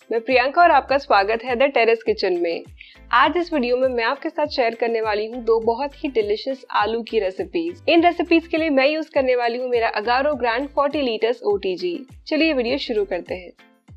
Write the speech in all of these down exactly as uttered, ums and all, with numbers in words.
मैं प्रियंका और आपका स्वागत है द टेरेस किचन में। आज इस वीडियो में मैं आपके साथ शेयर करने वाली हूँ दो बहुत ही डिलीशियस आलू की रेसिपीज। इन रेसिपीज के लिए मैं यूज करने वाली हूँ मेरा अगारो ग्रैंड चालीस लीटर्स ओ टी जी। चलिए वीडियो शुरू करते हैं।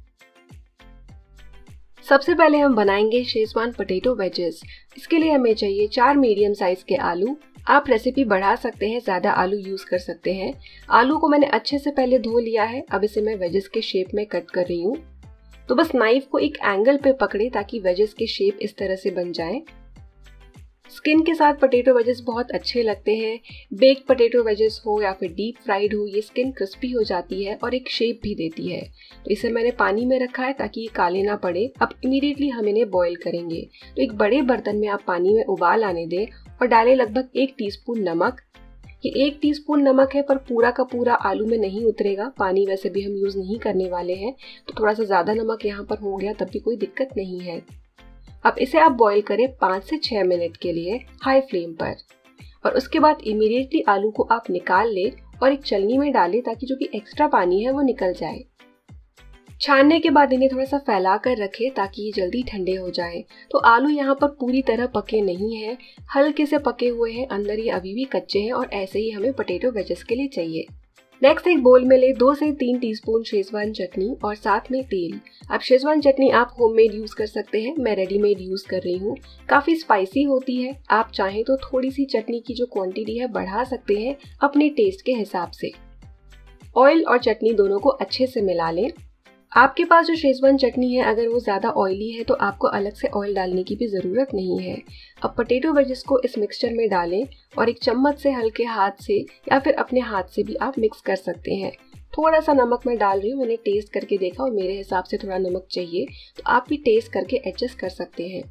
सबसे पहले हम बनाएंगे शेजवान पोटैटो वेजेस। इसके लिए हमें चाहिए चार मीडियम साइज के आलू। आप रेसिपी बढ़ा सकते हैं, ज्यादा आलू यूज कर सकते हैं। आलू को मैंने अच्छे से पहले धो लिया है। अब इसे मैं वेजेस के शेप में कट कर रही हूँ। तो बस नाइफ को एक एंगल पे पकड़े ताकि वेजेस के शेप इस तरह से बन जाए। स्किन के साथ पोटैटो वेजेस बहुत अच्छे लगते हैं। बेक्ड पोटैटो वेजेस हो या फिर डीप फ्राइड हो, ये स्किन क्रिस्पी हो जाती है और एक शेप भी देती है। तो इसे मैंने पानी में रखा है ताकि ये काले ना पड़े। अब इमीडिएटली हम इन्हें बॉईल करेंगे। तो एक बड़े बर्तन में आप पानी में उबाल आने दें और डालें लगभग एक टीस्पून नमक। ये एक टीस्पून नमक है पर पूरा का पूरा आलू में नहीं उतरेगा। पानी वैसे भी हम यूज नहीं करने वाले हैं, तो थोड़ा सा ज्यादा नमक यहाँ पर हो गया तब भी कोई दिक्कत नहीं है। अब इसे आप बॉईल करें पाँच से छह मिनट के लिए हाई फ्लेम पर और उसके बाद इमीडिएटली आलू को आप निकाल लें और एक छलनी में डालें ताकि जो भी एक्स्ट्रा पानी है वो निकल जाए। छानने के बाद इन्हें थोड़ा सा फैला कर रखें ताकि ये जल्दी ठंडे हो जाए। तो आलू यहाँ पर पूरी तरह पके नहीं है, हल्के से पके हुए हैं, अंदर ये अभी भी कच्चे हैं और ऐसे ही हमें पोटैटो वेजेस के लिए चाहिए। नेक्स्ट एक बोल में ले दो से तीन टीस्पून शेजवान चटनी और साथ में तेल। अब शेजवान चटनी आप होममेड यूज कर सकते हैं, मैं रेडीमेड यूज कर रही हूँ। काफी स्पाइसी होती है। आप चाहें तो थोड़ी सी चटनी की जो क्वांटिटी है बढ़ा सकते हैं अपने टेस्ट के हिसाब से। ऑयल और चटनी दोनों को अच्छे से मिला लें। आपके पास जो शेजवान चटनी है अगर वो ज़्यादा ऑयली है तो आपको अलग से ऑयल डालने की भी ज़रूरत नहीं है। अब पोटैटो वेजेस को इस मिक्सचर में डालें और एक चम्मच से हल्के हाथ से या फिर अपने हाथ से भी आप मिक्स कर सकते हैं। थोड़ा सा नमक मैं डाल रही हूँ, मैंने टेस्ट करके देखा और मेरे हिसाब से थोड़ा नमक चाहिए, तो आप भी टेस्ट करके एडजस्ट कर सकते हैं।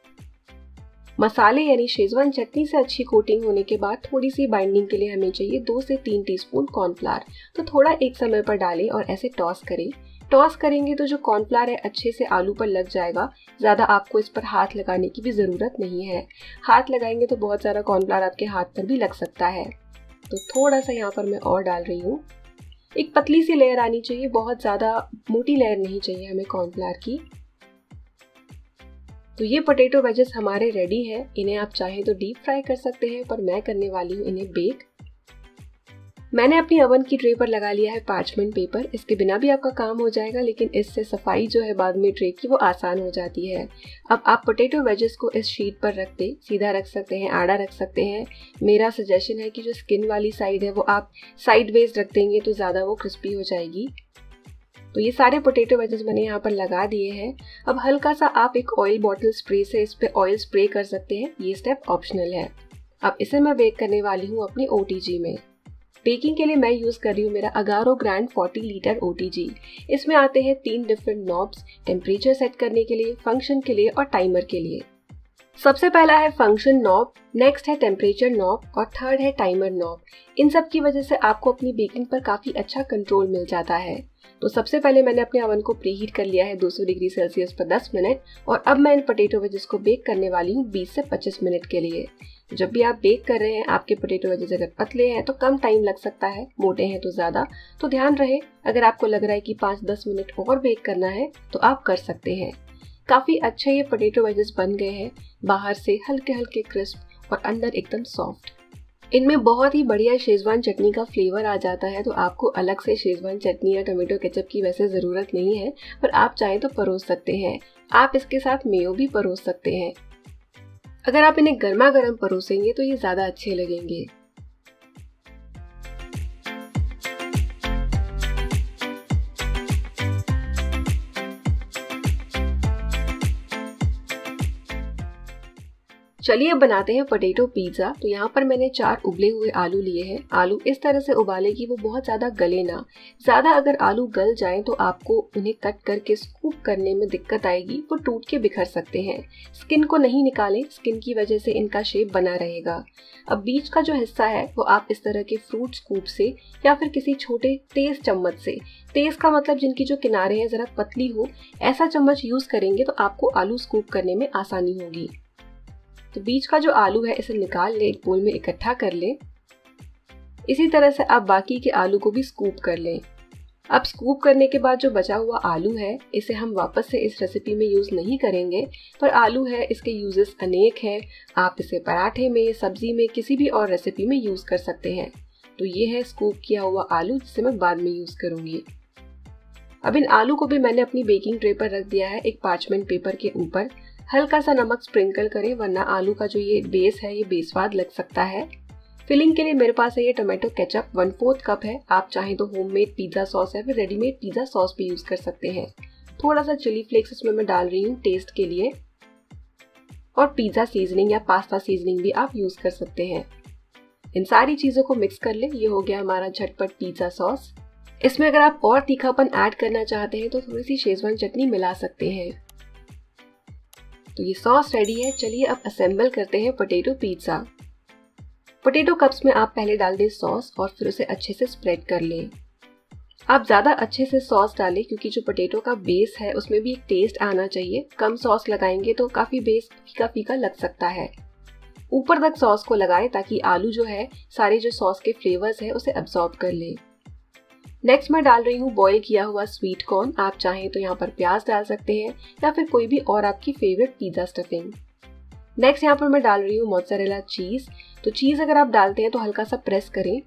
मसाले यानी शेजवान चटनी से अच्छी कोटिंग होने के बाद थोड़ी सी बाइंडिंग के लिए हमें चाहिए दो से तीन टीस्पून कॉर्नफ्लावर। तो थोड़ा एक समय पर डालें और ऐसे टॉस करें। टॉस करेंगे तो जो कॉर्नफ्लावर है अच्छे से आलू पर लग जाएगा। ज़्यादा आपको इस पर हाथ लगाने की भी ज़रूरत नहीं है। हाथ लगाएंगे तो बहुत सारा कॉर्नफ्लावर आपके हाथ पर भी लग सकता है। तो थोड़ा सा यहाँ पर मैं और डाल रही हूँ। एक पतली सी लेयर आनी चाहिए, बहुत ज़्यादा मोटी लेयर नहीं चाहिए हमें कॉर्नफ्लावर की। तो ये पोटैटो वेजेस हमारे रेडी है। इन्हें आप चाहें तो डीप फ्राई कर सकते हैं पर मैं करने वाली हूँ इन्हें बेक। मैंने अपनी ओवन की ट्रे पर लगा लिया है पार्चमेंट पेपर। इसके बिना भी आपका काम हो जाएगा, लेकिन इससे सफाई जो है बाद में ट्रे की वो आसान हो जाती है। अब आप पोटैटो वेजेस को इस शीट पर रख दें। सीधा रख सकते हैं, आड़ा रख सकते हैं। मेरा सजेशन है कि जो स्किन वाली साइड है वो आप साइड वेज रख देंगे तो ज़्यादा वो क्रिस्पी हो जाएगी। तो ये सारे पोटैटो वेजेस मैंने यहाँ पर लगा दिए हैं। अब हल्का सा आप एक ऑयल बॉटल स्प्रे से इस पर ऑयल स्प्रे कर सकते हैं, ये स्टेप ऑप्शनल है। अब इसे मैं बेक करने वाली हूँ अपनी ओ टी जी में। बेकिंग के लिए मैं यूज कर रही हूँ मेरा अगारो ग्रैंड चालीस लीटर ओ टी जी। इसमें आते हैं तीन डिफरेंट नॉब्स, टेम्परेचर सेट करने के लिए, फंक्शन के लिए और टाइमर के लिए। सबसे पहला है फंक्शन नॉब, नेक्स्ट है टेम्परेचर नॉब और थर्ड है टाइमर नॉब। इन सब की वजह से आपको अपनी बेकिंग पर काफी अच्छा कंट्रोल मिल जाता है। तो सबसे पहले मैंने अपने ओवन को प्रीहीट कर लिया है दो सौ डिग्री सेल्सियस पर दस मिनट और अब मैं इन पोटैटो वेजेस को बेक करने वाली हूँ बीस से पच्चीस मिनट के लिए। जब भी आप बेक कर रहे हैं, आपके पोटैटो वेजेस अगर पतले हैं तो कम टाइम लग सकता है, मोटे हैं तो ज़्यादा। तो ध्यान रहे, अगर आपको लग रहा है कि पाँच दस मिनट और बेक करना है तो आप कर सकते हैं। काफ़ी अच्छे ये पोटैटो वेजेस बन गए हैं, बाहर से हल्के हल्के क्रिस्प और अंदर एकदम सॉफ्ट। इनमें बहुत ही बढ़िया शेजवान चटनी का फ्लेवर आ जाता है, तो आपको अलग से शेजवान चटनी या टोमेटो केचप की वैसे ज़रूरत नहीं है, पर आप चाहें तो परोस सकते हैं। आप इसके साथ मेयो भी परोस सकते हैं। अगर आप इन्हें गर्मा गर्म परोसेंगे तो ये ज़्यादा अच्छे लगेंगे। चलिए अब बनाते हैं पोटैटो पिज्ज़ा। तो यहाँ पर मैंने चार उबले हुए आलू लिए हैं। आलू इस तरह से उबाले कि वो बहुत ज़्यादा गले ना। ज़्यादा अगर आलू गल जाएं तो आपको उन्हें कट करके स्कूप करने में दिक्कत आएगी, वो टूट के बिखर सकते हैं। स्किन को नहीं निकालें, स्किन की वजह से इनका शेप बना रहेगा। अब बीच का जो हिस्सा है वो आप इस तरह के फ्रूट स्कूप से या फिर किसी छोटे तेज चम्मच से, तेज का मतलब जिनकी जो किनारे हैं ज़रा पतली हो, ऐसा चम्मच यूज़ करेंगे तो आपको आलू स्कूप करने में आसानी होगी। तो बीच का जो आलू है इसे निकाल लें, एक बोल में इकट्ठा कर लें। इसी तरह से आप बाकी के आलू को भी स्कूप कर लें। अब स्कूप करने के बाद जो बचा हुआ आलू है, इसे हम वापस से इस रेसिपी में यूज़ नहीं करेंगे, पर आलू है, इसके यूजेस अनेक हैं। आप इसे पराठे में, सब्जी में, किसी भी और रेसिपी में यूज़ कर सकते हैं। तो ये है स्कूप किया हुआ आलू, जिसे मैं बाद में यूज़ करूँगी। अब इन आलू को भी मैंने अपनी बेकिंग ट्रे पर रख दिया है, एक पार्चमेंट पेपर के ऊपर। हल्का सा नमक स्प्रिंकल करें, वरना आलू का जो ये बेस है ये बेस्वाद लग सकता है। फिलिंग के लिए मेरे पास है ये tomato ketchup, one fourth cup है। आप चाहें तो होममेड पिज्ज़ा सॉस या फिर रेडीमेड पिज्ज़ा सॉस भी यूज़ कर सकते हैं। थोड़ा सा चिली फ्लेक्स इसमें मैं डाल रही हूँ टेस्ट के लिए, और पिज्ज़ा सीजनिंग या पास्ता सीजनिंग भी आप यूज़ कर सकते हैं। इन सारी चीज़ों को मिक्स कर लें। ये हो गया हमारा झटपट पिज्ज़ा सॉस। इसमें अगर आप और तीखापन ऐड करना चाहते हैं तो थोड़ी सी शेजवान चटनी मिला सकते हैं। तो ये सॉस रेडी है। चलिए अब असेंबल करते हैं पोटैटो पिज्ज़ा। पोटैटो कप्स में आप पहले डाल दें सॉस और फिर उसे अच्छे से स्प्रेड कर लें। आप ज़्यादा अच्छे से सॉस डालें, क्योंकि जो पोटैटो का बेस है उसमें भी एक टेस्ट आना चाहिए। कम सॉस लगाएंगे तो काफ़ी बेस फीका फीका लग सकता है। ऊपर तक सॉस को लगाएं ताकि आलू जो है सारे जो सॉस के फ्लेवर्स है उसे अब्सॉर्ब कर ले। नेक्स्ट मैं डाल रही हूँ बॉईल किया हुआ स्वीट कॉर्न। आप चाहें तो यहाँ पर प्याज डाल सकते हैं या फिर कोई भी और आपकी फेवरेट पिज्ज़ा स्टफिंग। नेक्स्ट यहाँ पर मैं डाल रही हूँ मोज़रेला चीज़। तो चीज़ अगर आप डालते हैं तो हल्का सा प्रेस करें।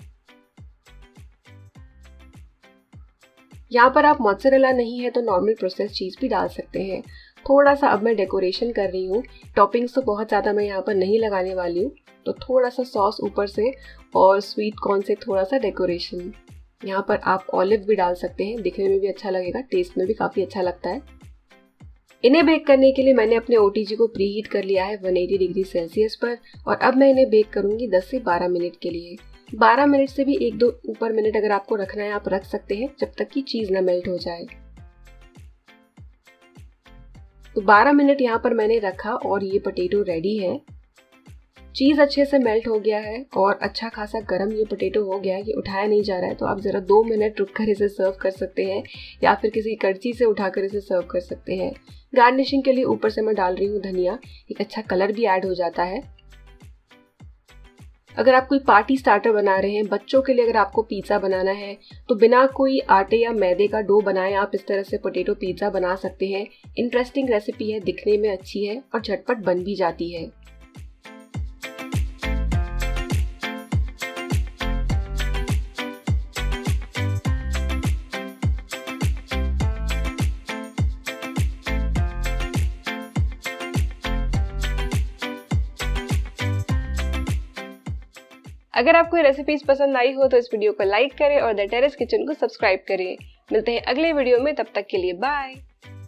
यहाँ पर आप मोज़रेला नहीं है तो नॉर्मल प्रोसेस चीज़ भी डाल सकते हैं। थोड़ा सा अब मैं डेकोरेशन कर रही हूँ। टॉपिंग्स तो बहुत ज़्यादा मैं यहाँ पर नहीं लगाने वाली हूँ, तो थोड़ा सा सॉस ऊपर से और स्वीट कॉर्न से थोड़ा सा डेकोरेशन। यहाँ पर आप ऑलिव भी डाल सकते हैं, दिखने में भी अच्छा लगेगा, टेस्ट में भी काफ़ी अच्छा लगता है। इन्हें बेक करने के लिए मैंने अपने ओटीजी को प्री हीट कर लिया है एक सौ अस्सी डिग्री सेल्सियस पर, और अब मैं इन्हें बेक करूंगी दस से बारह मिनट के लिए। बारह मिनट से भी एक दो ऊपर मिनट अगर आपको रखना है आप रख सकते हैं, जब तक कि चीज़ ना मेल्ट हो जाए। तो बारह मिनट यहाँ पर मैंने रखा और ये पोटैटो रेडी है। चीज़ अच्छे से मेल्ट हो गया है और अच्छा खासा गर्म ये पोटैटो हो गया है। ये उठाया नहीं जा रहा है, तो आप ज़रा दो मिनट रुककर इसे सर्व कर सकते हैं या फिर किसी कड़छी से उठाकर इसे सर्व कर सकते हैं। गार्निशिंग के लिए ऊपर से मैं डाल रही हूँ धनिया, एक अच्छा कलर भी ऐड हो जाता है। अगर आप कोई पार्टी स्टार्टर बना रहे हैं, बच्चों के लिए अगर आपको पिज़्ज़ा बनाना है, तो बिना कोई आटे या मैदे का डो बनाए आप इस तरह से पोटैटो पिज़्ज़ा बना सकते हैं। इंटरेस्टिंग रेसिपी है, दिखने में अच्छी है और झटपट बन भी जाती है। अगर आपको ये रेसिपीज पसंद आई हो तो इस वीडियो को लाइक करें और द टेरेस किचन को सब्सक्राइब करें। मिलते हैं अगले वीडियो में, तब तक के लिए बाय।